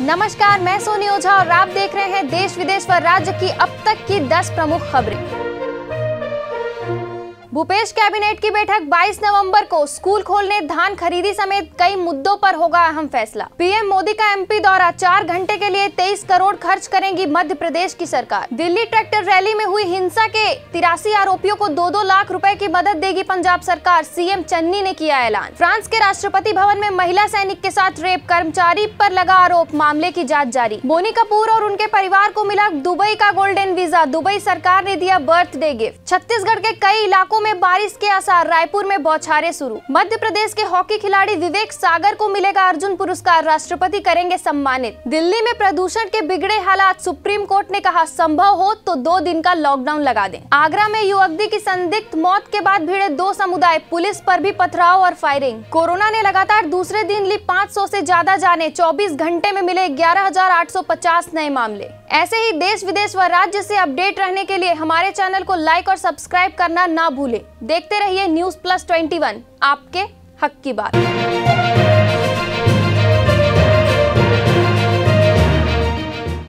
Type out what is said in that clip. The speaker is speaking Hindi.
नमस्कार, मैं सोनी ओझा और आप देख रहे हैं देश विदेश व राज्य की अब तक की 10 प्रमुख खबरें। भूपेश कैबिनेट की बैठक 22 नवंबर को। स्कूल खोलने, धान खरीदी समेत कई मुद्दों पर होगा अहम फैसला। पीएम मोदी का एमपी दौरा, 4 घंटे के लिए 23 करोड़ खर्च करेंगी मध्य प्रदेश की सरकार। दिल्ली ट्रैक्टर रैली में हुई हिंसा के 83 आरोपियों को 2-2 लाख रुपए की मदद देगी पंजाब सरकार, सीएम चन्नी ने किया ऐलान। फ्रांस के राष्ट्रपति भवन में महिला सैनिक के साथ रेप, कर्मचारी पर लगा आरोप, मामले की जाँच जारी। बोनी कपूर और उनके परिवार को मिला दुबई का गोल्डन वीजा, दुबई सरकार ने दिया बर्थडे गिफ्ट। छत्तीसगढ़ के कई इलाकों में बारिश के आसार, रायपुर में बौछारें शुरू। मध्य प्रदेश के हॉकी खिलाड़ी विवेक सागर को मिलेगा अर्जुन पुरस्कार, राष्ट्रपति करेंगे सम्मानित। दिल्ली में प्रदूषण के बिगड़े हालात, सुप्रीम कोर्ट ने कहा संभव हो तो 2 दिन का लॉकडाउन लगा दें। आगरा में युवती की संदिग्ध मौत के बाद भिड़े 2 समुदाय, पुलिस पर भी पथराव और फायरिंग। कोरोना ने लगातार दूसरे दिन ली 500 से ज्यादा जाने, 24 घंटे में मिले 11,850 नए मामले। ऐसे ही देश विदेश व राज्य से अपडेट रहने के लिए हमारे चैनल को लाइक और सब्सक्राइब करना ना भूलें। देखते रहिए न्यूज़ प्लस 21, आपके हक की बात।